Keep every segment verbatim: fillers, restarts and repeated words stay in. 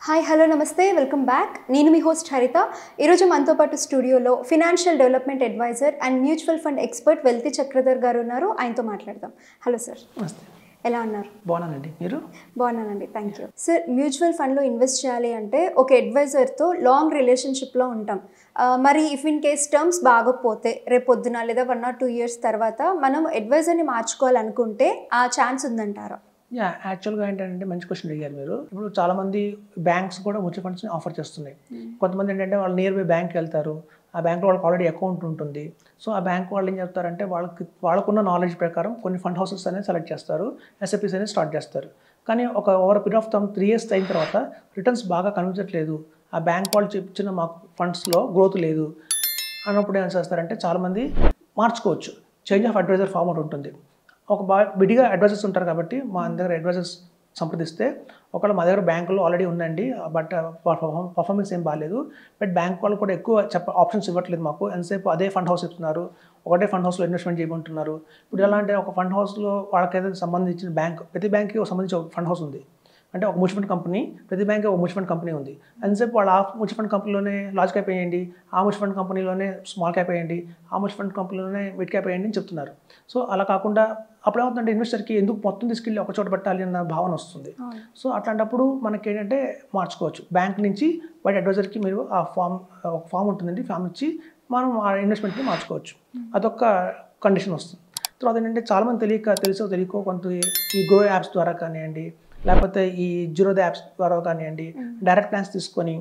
Hi hello నమస్తే welcome back. నేను మీ హోస్ట్ హరిత. ఈరోజు మనతో పాటు స్టూడియోలో financial development advisor and mutual fund expert wealthy Chakradhar garu ఉన్నారు. ఆయనతో మాట్లాడదాం. Hello sir. నమస్తే. ఎలా ఉన్నారు? బాగున్నానండి. మీరు? బాగున్నానండి, థ్యాంక్ యూ. సార్, మ్యూచువల్ ఫండ్లో ఇన్వెస్ట్ చేయాలి అంటే ఒక అడ్వైజర్తో లాంగ్ రిలేషన్షిప్లో ఉంటాం. మరి ఇఫ్ ఇన్ కేస్ టర్మ్స్ బాగోకపోతే రేపు పొద్దున లేదా వన్ ఆర్ టూ ఇయర్స్ తర్వాత మనం అడ్వైజర్ని మార్చుకోవాలనుకుంటే ఆ ఛాన్స్ ఉందంటారా? యా యాక్చువల్గా ఏంటంటే మంచి క్వశ్చన్ అడిగారు మీరు. ఇప్పుడు చాలామంది బ్యాంక్స్ కూడా మ్యూచువల్ ఫండ్స్ని ఆఫర్ చేస్తున్నాయి. కొంతమంది ఏంటంటే వాళ్ళు నియర్ బై బ్యాంక్కి వెళ్తారు. ఆ బ్యాంక్లో వాళ్ళకి ఆల్రెడీ అకౌంట్ ఉంటుంది. సో ఆ బ్యాంక్ వాళ్ళు ఏం చెప్తారంటే వాళ్ళకి వాళ్ళకున్న నాలెడ్జ్ ప్రకారం కొన్ని ఫండ్ హౌసెస్ అనేది సెలెక్ట్ చేస్తారు, ఎస్ఐపీస్ అనేది స్టార్ట్ చేస్తారు. కానీ ఒక over period of time three years అయిన తర్వాత రిటర్న్స్ బాగా కనిపించట్లేదు, ఆ బ్యాంక్ వాళ్ళు చెప్తున్న మాకు ఫండ్స్లో గ్రోత్ లేదు అన్నప్పుడు ఏం చేస్తారంటే చాలామంది మార్చుకోవచ్చు. చేంజ్ ఆఫ్ అడ్వైజర్ ఫార్మాట్ ఉంటుంది. ఒక బా విడిగా అడ్వైజర్స్ ఉంటారు కాబట్టి మా దగ్గర అడ్వైజర్స్ సంప్రదిస్తే ఒకవేళ మా దగ్గర బ్యాంకులో ఆల్రెడీ ఉందండి, బట్ పర్ఫార్మెన్స్ ఏం బాగాలేదు, బట్ బ్యాంక్ వాళ్ళు కూడా ఎక్కువ చెప్ప ఆప్షన్స్ ఇవ్వట్లేదు మాకు, ఎంతసేపు అదే ఫండ్ హౌస్ ఇస్తున్నారు, ఒకటే ఫండ్ హౌస్లో ఇన్వెస్ట్మెంట్ చేయమంటున్నారు. ఇప్పుడు ఎలా అంటే ఒక ఫండ్ హౌస్లో వాళ్ళకైతే సంబంధించిన బ్యాంక్, ప్రతి బ్యాంక్కి సంబంధించి ఒక ఫండ్ హౌస్ ఉంది. అంటే ఒక మ్యూచువల్ ఫండ్ కంపెనీ, ప్రతి బ్యాంక్ ఒక మ్యూచువల్ ఫండ్ కంపెనీ ఉంది. ఎంతసేపు వాళ్ళు ఆ మ్యూచువల్ ఫండ్ కంపెనీలోనే లార్జ్ క్యాప్ వేయండి, ఆ మ్యూచువల్ ఫండ్ కంపెనీలోనే స్మాల్ క్యాప్ వేయండి, ఆ మ్యూచువల్ ఫండ్ కంపెనీలోనే మిడ్ క్యాప్ వేయండి అని చెప్తున్నారు. సో అలా కాకుండా అప్పుడు ఏమవుతుందంటే ఇన్వెస్టర్కి ఎందుకు మొత్తం తీసుకెళ్ళి ఒక చోట పెట్టాలి అన్న భావన వస్తుంది. సో అట్లాంటప్పుడు మనకి ఏంటంటే మార్చుకోవచ్చు. బ్యాంక్ నుంచి వాటి అడ్వైజర్కి మీరు ఆ ఫామ్ ఒక ఫామ్ ఉంటుందండి, ఫామ్ ఇచ్చి మనం ఆ ఇన్వెస్ట్మెంట్ని మార్చుకోవచ్చు. అదొక కండిషన్ వస్తుంది. తర్వాత ఏంటంటే చాలామంది తెలియక తెలుసో తెలియకో కొంత ఈ గ్రో యాప్స్ ద్వారా కానివ్వండి, లేకపోతే ఈ జీరోదా యాప్స్ ద్వారా కానివ్వండి, డైరెక్ట్ ప్లాన్స్ తీసుకొని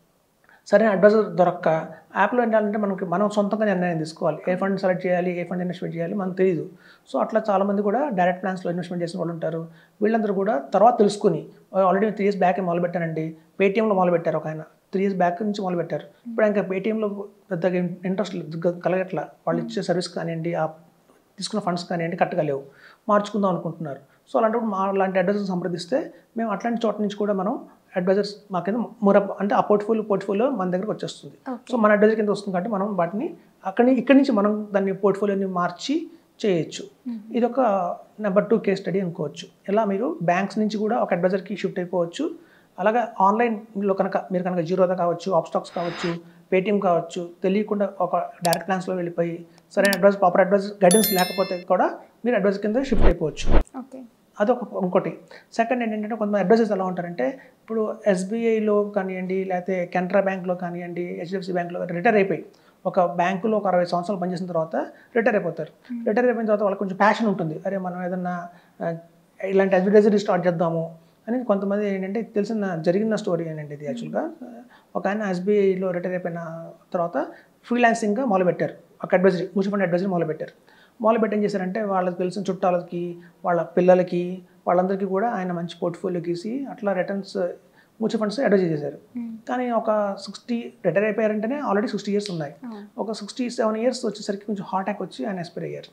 సరైన అడ్వైజర్ దొరక్క యాప్లో ఏంటంటే మనకి మనం సొంతంగా నిర్ణయం తీసుకోవాలి, ఏ ఫండ్ సెలెక్ట్ చేయాలి, ఏ ఫండ్ ఇన్వెస్ట్మెంట్ చేయాలి మనకు తెలియదు. సో అట్లా చాలామంది కూడా డైరెక్ట్ ప్లాన్స్లో ఇన్వెస్ట్మెంట్ చేసిన వాళ్ళు ఉంటారు. వీళ్ళందరూ కూడా తర్వాత తెలుసుకుని ఆల్రెడీ త్రీ ఇయర్స్ బ్యాక్ మొదలు పెట్టానండి, పేటీఎంలో మొదలు పెట్టారు. ఒక ఆయన త్రీ ఇయర్స్ బ్యాక్ నుంచి మొదలు పెట్టారు. ఇప్పుడు ఇంకా పేటీఎంలో పెద్దగా ఇంట్రెస్ట్ కలగట్లా, వాళ్ళు ఇచ్చే సర్వీస్ కానివ్వండి, ఆ తీసుకున్న ఫండ్స్ కానివ్వండి కట్టగలేవు, మార్చుకుందాం అనుకుంటున్నారు. సో అలాంటప్పుడు మా లాంటి అడ్వైజర్స్ సంప్రదిస్తే మేము అట్లాంటి చోట నుంచి కూడా మనం అడ్వైజర్స్ మా కింద ముర అంటే ఆ పోర్ట్ఫోలియో పోర్ట్ఫోలియో మన దగ్గరకు వచ్చేస్తుంది. సో మన అడ్వైజర్ కింద వస్తుంది కాబట్టి మనం వాటిని అక్కడి ఇక్కడి నుంచి మనం దాన్ని పోర్ట్ఫోలియోని మార్చి చేయొచ్చు. ఇది ఒక నెంబర్ టూ కేస్ స్టడీ అనుకోవచ్చు. ఇలా మీరు బ్యాంక్స్ నుంచి కూడా ఒక అడ్వైజర్కి షిఫ్ట్ అయిపోవచ్చు. అలాగే ఆన్లైన్లో కనుక మీరు కనుక జీరోదా కావచ్చు, ఆప్స్టాక్స్ కావచ్చు, పేటీఎం కావచ్చు, తెలియకుండా ఒక డైరెక్ట్ ప్లాన్స్లో వెళ్ళిపోయి సరైన అడ్వైజ్ ప్రాపర్ అడ్వైజ్ గైడెన్స్ లేకపోతే కూడా మీరు అడ్వైజర్ కింద షిఫ్ట్ అయిపోవచ్చు. ఓకే, అదొక ఇంకోటి. సెకండ్ ఏంటంటే కొంతమంది అడ్వైజర్స్ ఎలా ఉంటారంటే ఇప్పుడు ఎస్బీఐలో కానివ్వండి, లేకపోతే కెనరా బ్యాంక్లో కానివ్వండి, హెచ్డిఎఫ్సి బ్యాంక్లో రిటైర్ అయిపోయి ఒక బ్యాంకులో ఒక అరవై సంవత్సరాలు పనిచేసిన తర్వాత రిటైర్ అయిపోతారు. రిటైర్ అయిపోయిన తర్వాత వాళ్ళకి కొంచెం ప్యాషన్ ఉంటుంది, అరే మనం ఏదన్నా ఇలాంటి అడ్వర్టైజరీ స్టార్ట్ చేద్దాము అని. కొంతమంది ఏంటంటే తెలిసిన జరిగిన స్టోరీ ఏంటంటే ఇది యాక్చువల్గా ఒక ఆయన ఎస్బీఐలో రిటైర్ అయిపోయిన తర్వాత ఫ్రీలాన్సింగ్గా మొదలుపెట్టారు, ఒక అడ్వైజరీ మ్యూచువల్ ఫండ్ అడ్వైజరీ మొదలుపెట్టారు. మొదలుపెట్టి ఏం చేశారంటే వాళ్ళకి తెలిసిన చుట్టాలకి, వాళ్ళ పిల్లలకి, వాళ్ళందరికీ కూడా ఆయన మంచి పోర్ట్ఫోలియో గీసి అట్లా రిటర్న్స్ మ్యూచువల్ ఫండ్స్ అడ్వైజ్ చేశారు. కానీ ఒక సిక్స్టీ రిటైర్ అయిపోయారంటేనే ఆల్రెడీ సిక్స్టీ ఇయర్స్ ఉన్నాయి. ఒక సిక్స్టీ సెవెన్ ఇయర్స్ వచ్చేసరికి కొంచెం హార్ట్ అటాక్ వచ్చి ఆయన ఎక్స్పైర్ అయ్యారు.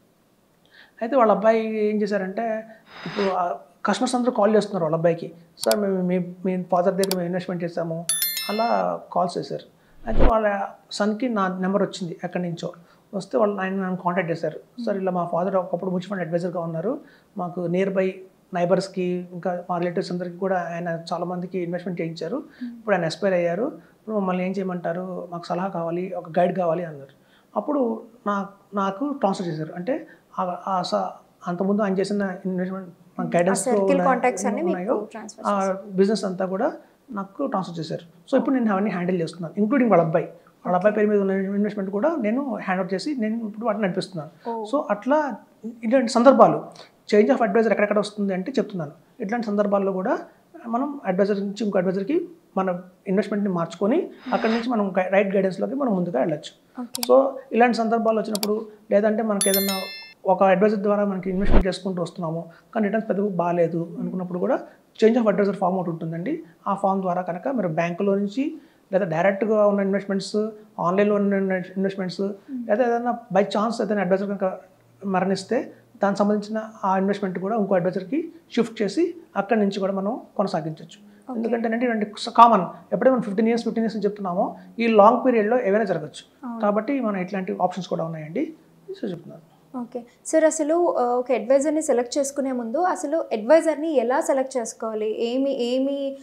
అయితే వాళ్ళ అబ్బాయి ఏం చేశారంటే ఇప్పుడు కస్టమర్స్ అందరూ కాల్ చేస్తున్నారు వాళ్ళ అబ్బాయికి, సార్ మేము మీ మీ ఫాదర్ దగ్గర మేము ఇన్వెస్ట్మెంట్ చేసాము అలా కాల్స్ చేశారు. అయితే వాళ్ళ సన్కి నా నెంబర్ వచ్చింది ఎక్కడి నుంచో, వస్తే వాళ్ళు ఆయన నన్ను కాంటాక్ట్ చేశారు. సార్ ఇలా మా ఫాదర్ ఒకప్పుడు మ్యూచువల్ ఫండ్ అడ్వైజర్గా ఉన్నారు, మాకు నియర్ బై నైబర్స్కి ఇంకా మా రిలేటివ్స్ అందరికీ కూడా ఆయన చాలామందికి ఇన్వెస్ట్మెంట్ చేయించారు, ఇప్పుడు ఆయన ఎక్స్పైర్ అయ్యారు, ఇప్పుడు మమ్మల్ని ఏం చేయమంటారు, మాకు సలహా కావాలి, ఒక గైడ్ కావాలి అన్నారు. అప్పుడు నా నాకు ట్రాన్స్ఫర్ చేశారు. అంటే అంతకుముందు ఆయన చేసిన ఇన్వెస్ట్మెంట్ గైడెన్స్ ఉన్నాయో ఆ బిజినెస్ అంతా కూడా నాకు ట్రాన్స్ఫర్ చేశారు. సో ఇప్పుడు నేను అవన్నీ హ్యాండిల్ చేస్తున్నాను, ఇంక్లూడింగ్ వాళ్ళ అబ్బాయి వాళ్ళ అబ్బాయి పేరు మీద ఉన్న ఇన్వెస్ట్మెంట్ కూడా నేను హ్యాండ్ అవుట్ చేసి నేను ఇప్పుడు వాటిని నడిపిస్తున్నాను. సో అట్లా ఇట్లాంటి సందర్భాలు చేంజ్ ఆఫ్ అడ్వైజర్ ఎక్కడెక్కడ వస్తుంది అంటే చెప్తున్నాను. ఇట్లాంటి సందర్భాల్లో కూడా మనం అడ్వైజర్ నుంచి ఇంకో అడ్వైజర్కి మన ఇన్వెస్ట్మెంట్ని మార్చుకొని అక్కడి నుంచి మనం రైట్ గైడెన్స్లోకి మనం ముందుగా వెళ్ళచ్చు. సో ఇలాంటి సందర్భాలు వచ్చినప్పుడు లేదంటే మనకి ఏదన్నా ఒక అడ్వైజర్ ద్వారా మనకి ఇన్వెస్ట్మెంట్ చేసుకుంటూ వస్తున్నాము కానీ రిటర్న్స్ పెద్దగా బాగాలేదు అనుకున్నప్పుడు కూడా చేంజ్ ఆఫ్ అడ్వైజర్ ఫామ్ ఒకటి ఉంటుందండి. ఆ ఫామ్ ద్వారా కనుక మీరు బ్యాంకులో నుంచి లేదా డైరెక్ట్గా ఉన్న ఇన్వెస్ట్మెంట్స్, ఆన్లైన్లో ఉన్న ఇన్వెస్ట్మెంట్స్, లేదా ఏదైనా బై ఛాన్స్ ఏదైనా అడ్వైజర్ కనుక మరణిస్తే దానికి సంబంధించిన ఆ ఇన్వెస్ట్మెంట్ కూడా ఇంకో అడ్వైజర్కి షిఫ్ట్ చేసి అక్కడి నుంచి కూడా మనం కొనసాగించవచ్చు. ఎందుకంటే అంటే ఇలాంటి కామన్ ఎప్పుడైతే మనం ఫిఫ్టీన్ ఇయర్స్ ఫిఫ్టీన్ ఇయర్స్ చెప్తున్నామో ఈ లాంగ్ పీరియడ్లో ఏవైనా జరగచ్చు. కాబట్టి మనం ఇట్లాంటి ఆప్షన్స్ కూడా ఉన్నాయండి, సో చెప్తున్నాను. ఓకే సార్, అసలు ఒక అడ్వైజర్ని సెలెక్ట్ చేసుకునే ముందు అసలు అడ్వైజర్ని ఎలా సెలెక్ట్ చేసుకోవాలి, ఏమి ఏమి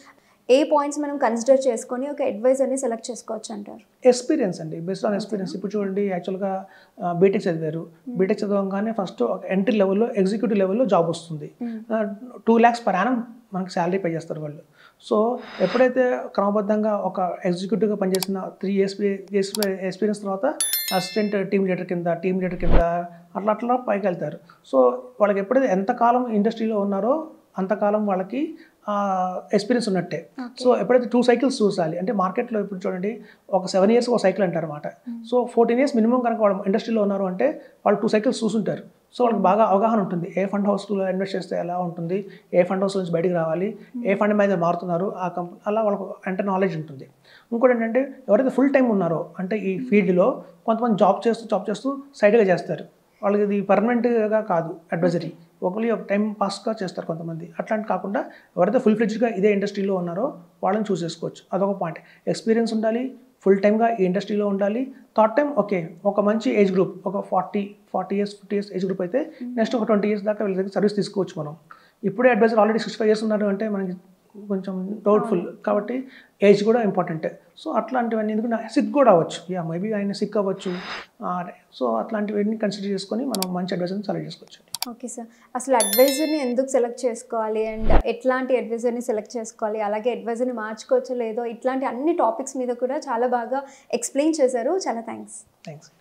ఏ పాయింట్స్ మనం కన్సిడర్ చేసుకొని ఒక అడ్వైజర్ని సెలెక్ట్ చేసుకోవచ్చు అంటారు? ఎక్స్పీరియన్స్ అండి, బేస్డ్ ఆన్ ఎక్స్పీరియన్స్. ఇప్పుడు చూడండి, యాక్చువల్గా బీటెక్ చదివారు, బీటెక్ చదవగానే ఫస్ట్ ఒక ఎంట్రీ లెవెల్లో ఎగ్జిక్యూటివ్ లెవెల్లో జాబ్ వస్తుంది. టూ ల్యాక్స్ పర్ యానం మనకి శాలరీ పే చేస్తారు వాళ్ళు. సో ఎప్పుడైతే క్రమబద్ధంగా ఒక ఎగ్జిక్యూటివ్గా పనిచేసిన త్రీ ఇయర్స్ ఇయర్స్ ఎక్స్పీరియన్స్ తర్వాత అసిస్టెంట్ టీమ్ లీడర్ కింద టీమ్ లీడర్ కింద అట్లా అట్లా పైకి వెళ్తారు. సో వాళ్ళకి ఎప్పుడైతే ఎంతకాలం ఇండస్ట్రీలో ఉన్నారో అంతకాలం వాళ్ళకి ఎక్స్పీరియన్స్ ఉన్నట్టే. సో ఎప్పుడైతే టూ సైకిల్స్ చూసాలి అంటే మార్కెట్లో ఇప్పుడు చూడండి, ఒక సెవెన్ ఇయర్స్ ఒక సైకిల్ అంటారు అనమాట. సో ఫోర్టీన్ ఇయర్స్ మినిమం కనుక వాళ్ళు ఇండస్ట్రీలో ఉన్నారు అంటే వాళ్ళు టూ సైకిల్స్ చూసుంటారు. సో వాళ్ళకి బాగా అవగాహన ఉంటుంది, ఏ ఫండ్ హౌస్లో ఇన్వెస్ట్ చేస్తే ఎలా ఉంటుంది, ఏ ఫండ్ హౌస్ నుంచి బయటికి రావాలి, ఏ ఫండ్ మీద మారుతున్నారు ఆ కంపెనీ, అలా వాళ్ళకు అంటే నాలెడ్జ్ ఉంటుంది. ఇంకోటి ఏంటంటే ఎవరైతే ఫుల్ టైం ఉన్నారో అంటే ఈ ఫీల్డ్లో కొంతమంది జాబ్ చేస్తూ జాబ్ చేస్తూ సైడ్గా చేస్తారు, వాళ్ళకి ఇది పర్మనెంట్గా కాదు అడ్వైజరీ, ఒకరి ఒక టైం పాస్గా చేస్తారు కొంతమంది. అట్లాంటి కాకుండా ఎవరైతే ఫుల్ ఫ్లెడ్జ్గా ఇదే ఇండస్ట్రీలో ఉన్నారో వాళ్ళని చూస్ చేసుకోవచ్చు. అదొక పాయింట్. ఎక్స్పీరియన్స్ ఉండాలి, ఫుల్ టైమ్గా ఈ ఇండస్ట్రీలో ఉండాలి. థర్డ్ టైం ఓకే ఒక మంచి ఏజ్ గ్రూప్, ఒక forty forty years fifty years age group అయితే నెక్స్ట్ ఒక ట్వంటీ ఇయర్స్ దాకా వీళ్ళ దగ్గర సర్వీస్ తీసుకోవచ్చు మనం. ఇప్పుడే advisor already sixty five years ఉన్నారు అంటే మనకి కొంచెం డౌట్ఫుల్, కాబట్టి ఏజ్ కూడా ఇంపార్టెంట్. సో అట్లాంటివన్నీ ఎందుకంటే సిక్ కూడా అవ్వచ్చు, యా మేబీ ఆయన సిక్ అవ్వచ్చు. సో అట్లాంటివన్నీ కన్సిడర్ చేసుకొని మనం మంచి అడ్వైజర్ని సెలెక్ట్ చేసుకోవచ్చు. ఓకే సార్, అసలు అడ్వైజర్ని ఎందుకు సెలెక్ట్ చేసుకోవాలి అండ్ ఎట్లాంటి అడ్వైజర్ని సెలెక్ట్ చేసుకోవాలి, అలాగే అడ్వైజర్ని మార్చుకోవచ్చో లేదో, ఇట్లాంటి అన్ని టాపిక్స్ మీద కూడా చాలా బాగా ఎక్స్ప్లెయిన్ చేశారు. చాలా థ్యాంక్స్. థ్యాంక్స్.